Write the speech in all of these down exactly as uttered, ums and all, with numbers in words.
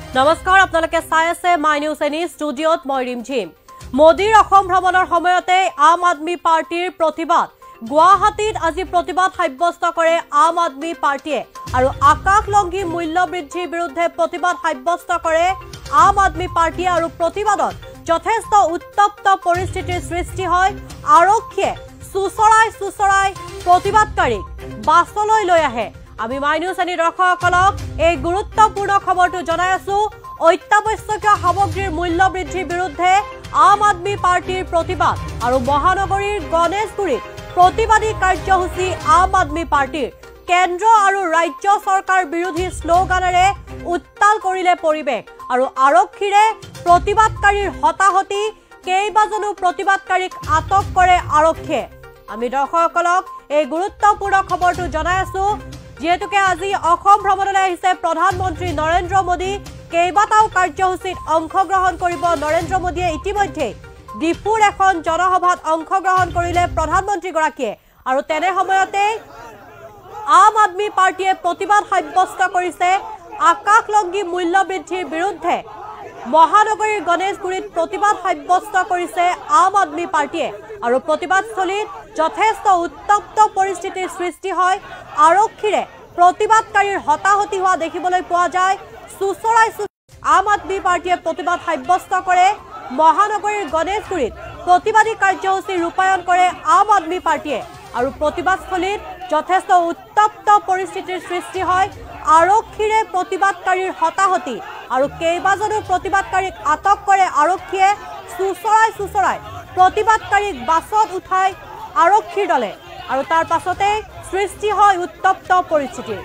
নমস্কাৰ আপোনালোকে চাই আছে মাই নিউজ এনি ষ্টুডিঅ'ত মই ৰিমঝিম মোদীৰ অসম ভ্ৰমণৰ সময়তে আম আদমি পাৰ্টিৰ প্ৰতিবাদ গুৱাহাটীত আজি প্ৰতিবাদ সাব্যস্ত কৰে আম আদমি পাৰ্টিয়ে আৰু আকাশলংঘী মূল্য বৃদ্ধিৰ বিৰুদ্ধে প্ৰতিবাদ সাব্যস্ত কৰে আম আদমি পাৰ্টিয়ে আৰু প্ৰতিবাদত যথেষ্ট উত্তপ্ত পৰিস্থিতিৰ সৃষ্টি হয় আৰক্ষীয়ে সুচৰাই সুচৰাই প্ৰতিবাদকাৰীক বাছলৈ লৈ আহে আমি মাই নিউজ এনি দৰ্শকসকলক এই গুৰুত্বপূৰ্ণ খবৰটো জনাই আছো অত্যাৱশ্যকীয় সামগ্ৰীৰ মূল্য বৃদ্ধিৰ বিৰুদ্ধে আম আদমি পাৰ্টিৰ প্ৰতিবাদ আৰু মহানগৰীৰ গণেশগুৰিত প্ৰতিবাদী কাৰ্যসূচী আম আদমি পাৰ্টিৰ কেন্দ্ৰ আৰু ৰাজ্য চৰকাৰ বিৰোধী শ্লোগানেৰে উত্তাল কৰিলে পৰিৱেশ আৰু আৰক্ষীৰে প্ৰতিবাদকাৰীৰ হতাহতি কেইবাজনো প্ৰতিবাদকাৰীক আটক কৰে আৰক্ষীয়ে আমি দৰ্শকসকলক এই গুৰুত্বপূৰ্ণ খবৰটো জনাই আছো যেহেতুকে আজি অসম ভ্ৰমণলৈ আহিছে প্ৰধানমন্ত্ৰী নৰেন্দ্ৰ মোদী কেইবাটাও কাৰ্যসূচীত অংশগ্ৰহণ কৰিব নৰেন্দ্ৰ মোদীয়ে ইতিমধ্যে ডিপুৰ এখন জনসভাত অংশগ্ৰহণ কৰিলে প্ৰধানমন্ত্ৰী গৰাকীয়ে আৰু তেনে সময়তে আম আদমি পাৰ্টিয়ে প্ৰতিবাদ সাব্যস্ত কৰিছে আকাশলংঘী মূল্য বৃদ্ধিৰ বিৰুদ্ধে মহানগৰীৰ গণেশগুৰিত প্ৰতিবাদ সাব্যস্ত কৰিছে আম আদমি পাৰ্টিয়ে আৰু প্ৰতিবাদস্থলীত যথেষ্ট উত্তপ্ত পৰিস্থিতিৰ সৃষ্টি হয় আৰক্ষীৰে প্ৰতিবাদকাৰীৰ হতাহতি হোৱা দেখিবলৈ পোৱা যায় সুচৰাই আম আদমি পাৰ্টিয়ে প্ৰতিবাদ সাব্যস্ত কৰে মহানগৰীৰ গণেশগুৰিত প্ৰতিবাদী কাৰ্যসূচী ৰূপায়ণ কৰে আম আদমি পাৰ্টিয়ে আৰু প্ৰতিবাদস্থলীত যথেষ্ট উত্তপ্ত পৰিস্থিতিৰ সৃষ্টি হয় আৰক্ষীৰে প্ৰতিবাদকাৰীৰ হতাহতি আৰু কেইবাজনো প্ৰতিবাদকাৰীক আটক কৰে আৰক্ষীয়ে সুচৰাই সুচৰাই প্ৰতিবাদকাৰীক বাছত উঠাই আৰক্ষীৰ দলে আৰু তাৰ পাছতে সৃষ্টি হয় উত্তপ্ত পৰিস্থিতিৰ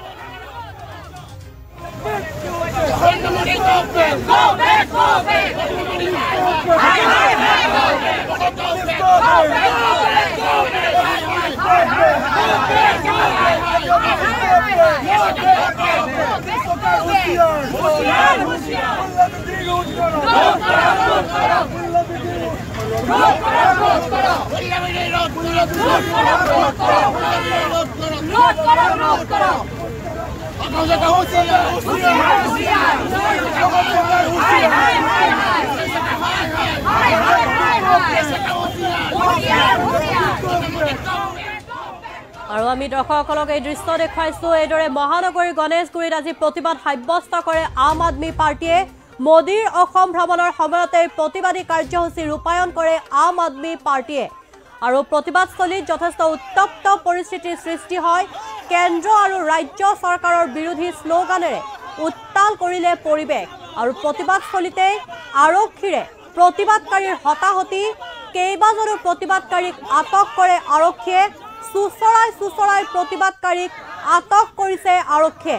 আৰু আমি দৰ্শকসকলক এই দৃশ্য দেখুৱাইছো এইদৰে মহানগৰীৰ গণেশগুৰিত আজি প্ৰতিবাদ সাব্যস্ত কৰে আম আদমি পাৰ্টিয়ে মোদীৰ অসম ভ্ৰমণৰ সময়তে প্ৰতিবাদী কাৰ্যসূচী ৰূপায়ণ কৰে আম আদমি পাৰ্টিয়ে আৰু প্ৰতিবাদস্থলীত যথেষ্ট উত্তপ্ত পৰিস্থিতিৰ সৃষ্টি হয় কেন্দ্ৰ আৰু ৰাজ্য চৰকাৰৰ বিৰোধী শ্লোগানেৰে উত্তাল কৰিলে পৰিৱেশ আৰু প্ৰতিবাদস্থলীতে আৰক্ষীৰে প্ৰতিবাদকাৰীৰ হতাহতি কেইবাজনো প্ৰতিবাদকাৰীক আটক কৰে আৰক্ষীয়ে সুচৰাই সুচৰাই প্ৰতিবাদকাৰীক আটক কৰিছে আৰক্ষীয়ে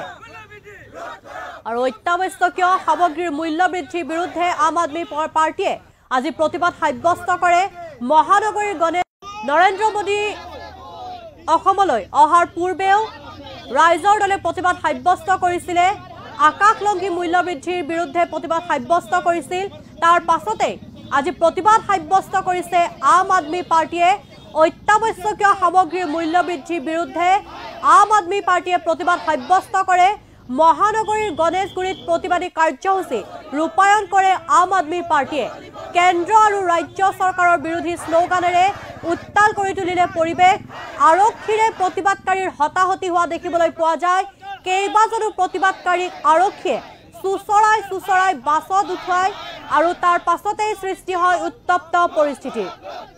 আৰু অত্যাৱশ্যকীয় সামগ্ৰীৰ মূল্য বৃদ্ধিৰ বিৰুদ্ধে আম আদমি পাৰ্টিয়ে আজি প্ৰতিবাদ সাব্যস্ত কৰে মহানগৰীৰ গণেশ নৰেন্দ্ৰ মোদী অসমলৈ অহাৰ পূৰ্বেও ৰাইজৰ দলে প্ৰতিবাদ সাব্যস্ত কৰিছিলে আকাশলংঘী মূল্য বৃদ্ধিৰ বিৰুদ্ধে প্ৰতিবাদ সাব্যস্ত কৰিছিল তাৰ পাছতে আজি প্ৰতিবাদ সাব্যস্ত কৰিছে আম আদমি পাৰ্টিয়ে অত্যাৱশ্যকীয় সামগ্ৰীৰ মূল্য বৃদ্ধিৰ বিৰুদ্ধে আম আদমি পাৰ্টিয়ে প্ৰতিবাদ সাব্যস্ত কৰে মহানগৰীৰ গণেশগুৰিত প্ৰতিবাদী কাৰ্যসূচী ৰূপায়ণ কৰে আম আদমি পাৰ্টিয়ে কেন্দ্ৰ আৰু ৰাজ্য চৰকাৰৰ বিৰোধী শ্লোগানেৰে উত্তাল কৰি তুলিলে পৰিৱেশ আৰক্ষীৰে প্ৰতিবাদকাৰীৰ হতাহতি হোৱা দেখিবলৈ পোৱা যায় কেইবাজনো প্ৰতিবাদকাৰীক আৰক্ষীয়ে সুচৰাই সুচৰাই বাছত উঠাই আৰু তাৰ পাছতেই সৃষ্টি হয় উত্তপ্ত পৰিস্থিতি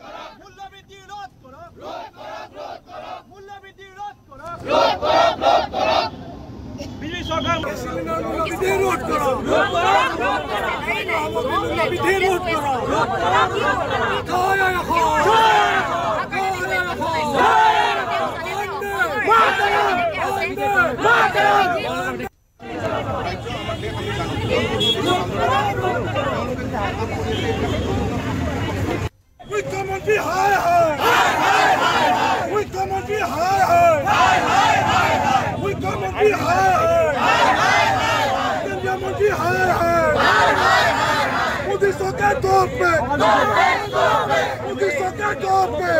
বিজেপি সরকার বিরোধ করো বিরোধ করো মুখ্যমন্ত্রী হায় হায় মুখ্যমন্ত্রী হায় হায় মুখ্যমন্ত্রী হায় হায় কেন্দ্রীয় মন্ত্রী হায় হায় মোদী সরকার গোপে মোদী সরকার গোপে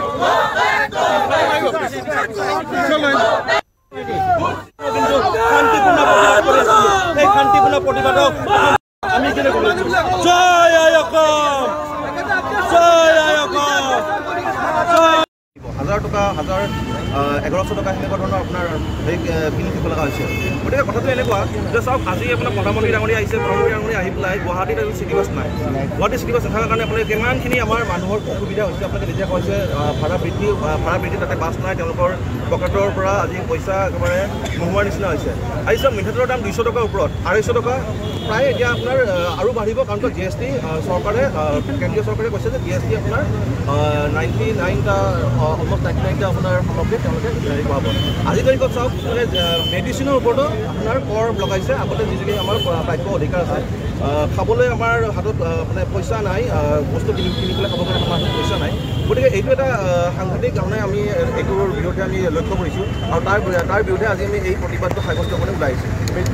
শান্তিপূর্ণ প্ৰতিবাদ কৰিছিল এই শান্তিপূৰ্ণ প্ৰতিবাদক আমি কেনে কৰো জয় আয়কম জয় আয়কম হাজাৰ টকা হাজাৰ এঘাৰশ টকা সেনেকুৱা ধৰণৰ আপোনাৰ হেৰি কিনি দিব লগা হৈছে গতিকে কথাটো এনেকুৱা যে চাওক আজি আপোনাৰ প্ৰধানমন্ত্ৰী ডাঙৰীয়া আহিছে প্ৰধানমন্ত্ৰী ডাঙৰীয়া আহি পেলাই গুৱাহাটীত আজি চিটি বাছ নাই গুৱাহাটী চিটি বাছ নথকাৰ কাৰণে আপোনালোকে কিমানখিনি আমাৰ মানুহৰ অসুবিধা হৈছে আপোনালোকে নিজে কৈছে ভাড়া বৃদ্ধি ভাড়া বৃদ্ধি তাতে বাছ নাই তেওঁলোকৰ পকেটৰ পৰা আজি পইচা একেবাৰে নোহোৱাৰ নিচিনা হৈছে আজি চাওক মিঠাতেলৰ দাম দুইশ টকাৰ ওপৰত আঢ়ৈশ টকা প্ৰায় এতিয়া আপোনাৰ আৰু বাঢ়িব কাৰণ জি এছ টি চৰকাৰে কেন্দ্ৰীয় চৰকাৰে কৈছে যে জি এছ টি আপোনাৰ নাইণ্টি নাইনটা অলমষ্ট নাইণ্টি নাইনটা আপোনাৰ সামগ্ৰী তেওঁলোকে হেৰি কৰাব আজিৰ তাৰিখত চাওক মেডিচিনৰ ওপৰতো আপোনাৰ কৰ লগাইছে আগতে যিখিনি আমাৰ প্ৰাপ্য অধিকাৰ আছে খাবলৈ আমাৰ হাতত মানে পইচা নাই বস্তু কিনি কিনি পেলাই খাবৰ কাৰণে আমাৰ হাতত পইচা নাই গতিকে এইটো এটা সাংঘাতিক কাৰণে আমি এইটোৰ বিৰুদ্ধে আমি লক্ষ্য কৰিছোঁ আৰু তাৰ তাৰ বিৰুদ্ধে আজি আমি এই প্ৰতিবাদটো সাব্যস্ত কৰি ওলাই আহিছোঁ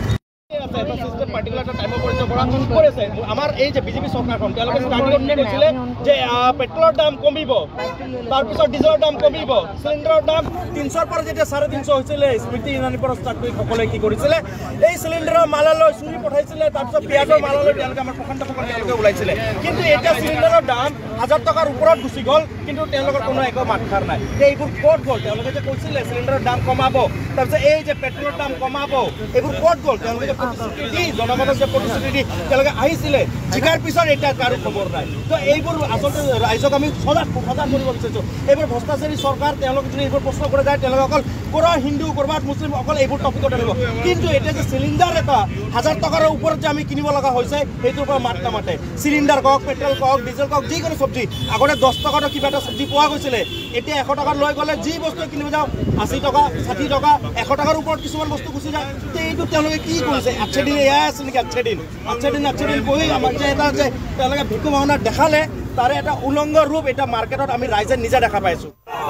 আমাৰ এই যে বিজেপি চৰকাৰখন তেওঁলোকে কৈছিলে যে পেট্ৰলৰ দাম কমিব তাৰপিছত ডিজেলৰ দাম কমিব চিলিণ্ডাৰৰ দাম তিনিশৰ পৰা যেতিয়া চাৰে তিনিশ হৈছিলে স্মৃতি ইৰাণীৰ পৰা ষ্টাৰ্ট কৰি সকলোৱে কি কৰিছিলে এই চিলিণ্ডাৰৰ মালালৈ চুৰি পঠাইছিলে তাৰপিছত পিঁয়াজৰ মালালৈ তেওঁলোকে আমাৰ প্ৰশান্ত ফুকন তেওঁলোকে ওলাইছিলে কিন্তু এতিয়া চিলিণ্ডাৰৰ দাম হাজাৰ টকাৰ ওপৰত গুচি গ'ল কিন্তু তেওঁলোকৰ কোনো একো মাতষাৰ নাই এইবোৰ ক'ত গ'ল তেওঁলোকে যে কৈছিলে চিলিণ্ডাৰৰ দাম কমাব তাৰপিছত এই যে পেট্ৰলৰ দাম কমাব এইবোৰ ক'ত গ'ল তেওঁলোকে যে প্ৰতিশ্ৰুতি দি জনগণক যে প্ৰতিশ্ৰুতি দি তেওঁলোকে আহিছিলে জিকাৰ পিছত এতিয়া কাৰো খবৰ নাই তো এইবোৰ আচলতে ৰাইজক আমি সজাগ সজাগ কৰিব বিচাৰিছোঁ এইবোৰ ভ্ৰষ্টাচাৰী চৰকাৰ তেওঁলোকে যদি এইবোৰ প্ৰশ্ন কৰে যায় তেওঁলোকে অকল ক'ৰ হিন্দু ক'ৰবাত মুছলিম অকল এইবোৰ টপিকত আহিব কিন্তু এতিয়া যে চিলিণ্ডাৰ এটা হাজাৰ টকাৰ ওপৰত যে আমি কিনিব লগা হৈছে সেইটোৰ পৰা মাত নামাতে চিলিণ্ডাৰ কওক পেট্ৰল কওক ডিজেল কওক যিকোনো চব্জি আগতে দহ টকাটো কিবা এটা চব্জি পোৱা গৈছিলে এতিয়া এশ টকাত লৈ গ'লে যি বস্তু কিনিব যাওঁ আশী টকা ষাঠি টকা এশ টকাৰ ওপৰত কিছুমান বস্তু গুচি যায় এইটো তেওঁলোকে কি কৰিছে আঠছে দিন এয়াই আছে নেকি আঠছে দিন আঠছে দিন আঠছে দিন বহি আমাক যে এটা যে তেওঁলোকে ভিক্ষু ভাওনা দেখালে তাৰে এটা উলংঘ ৰূপ এটা মাৰ্কেটত আমি ৰাইজে নিজে দেখা পাইছোঁ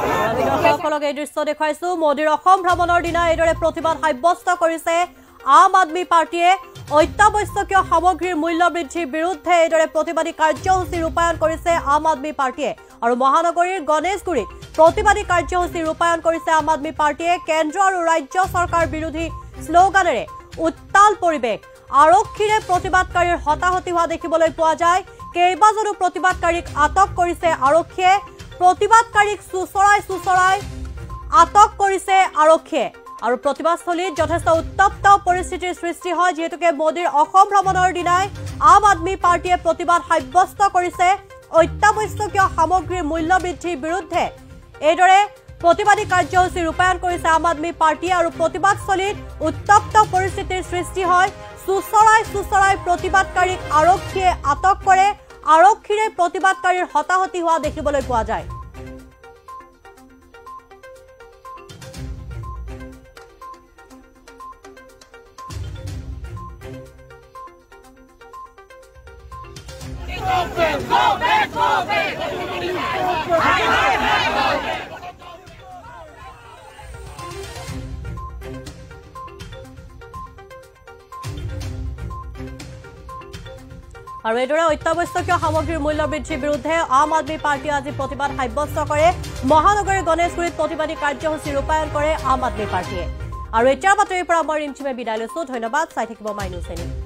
দৰ্শকক এই দৃশ্য দেখুৱাইছোঁ মোদীৰ অসম ভ্ৰমণৰ দিনা এইদৰে প্ৰতিবাদ সাব্যস্ত কৰিছে আম আদমি পাৰ্টিয়ে অত্যাৱশ্যকীয় সামগ্ৰীৰ মূল্য বৃদ্ধিৰ বিৰুদ্ধে এইদৰে প্ৰতিবাদী কাৰ্যসূচী ৰূপায়ণ কৰিছে আম আদমি পাৰ্টিয়ে আৰু মহানগৰীৰ গণেশগুৰিত প্ৰতিবাদী কাৰ্যসূচী ৰূপায়ণ কৰিছে আম আদমি পাৰ্টিয়ে কেন্দ্ৰ আৰু ৰাজ্য চৰকাৰ বিৰোধী শ্লোগানেৰে উত্তাল পৰিৱেশ আৰক্ষীৰে প্ৰতিবাদকাৰীৰ হতাহতি হোৱা দেখিবলৈ পোৱা যায় কেইবাজনো প্ৰতিবাদকাৰীক আটক কৰিছে আৰক্ষীয়ে প্ৰতিবাদকাৰীক চুচৰাই চুচৰাই আটক কৰিছে আৰক্ষীয়ে আৰু প্ৰতিবাদস্থলীত যথেষ্ট উত্তপ্ত পৰিস্থিতিৰ সৃষ্টি হয় যেহেতুকে মোদীৰ অসম ভ্ৰমণৰ দিনাই আম আদমি পাৰ্টিয়ে প্ৰতিবাদ সাব্যস্ত কৰিছে অত্যাৱশ্যকীয় সামগ্ৰীৰ মূল্য বৃদ্ধিৰ বিৰুদ্ধে এইদৰে প্ৰতিবাদী কাৰ্যসূচী ৰূপায়ণ কৰিছে আম আদমি পাৰ্টিয়ে আৰু প্ৰতিবাদস্থলীত উত্তপ্ত পৰিস্থিতিৰ সৃষ্টি হয় চুচৰাই চুচৰাই প্ৰতিবাদকাৰীক আৰক্ষীয়ে আটক কৰে আৰক্ষীৰে প্ৰতিবাদকাৰীৰ হতাহতি হোৱা দেখিবলৈ পোৱা যায় আৰু এইদৰে অত্যাৱশ্যকীয় সামগ্ৰীৰ মূল্য বৃদ্ধিৰ বিৰুদ্ধে আম আদমি পাৰ্টিয়ে আজি প্ৰতিবাদ সাব্যস্ত কৰে মহানগৰীৰ গণেশগুৰিত প্ৰতিবাদী কাৰ্যসূচী ৰূপায়ণ কৰে আম আদমি পাৰ্টিয়ে আৰু এতিয়াৰ বাতৰিৰ পৰা মই ৰিমচিমে বিদায় লৈছোঁ ধন্যবাদ চাই থাকিব মাই নিউজ এনি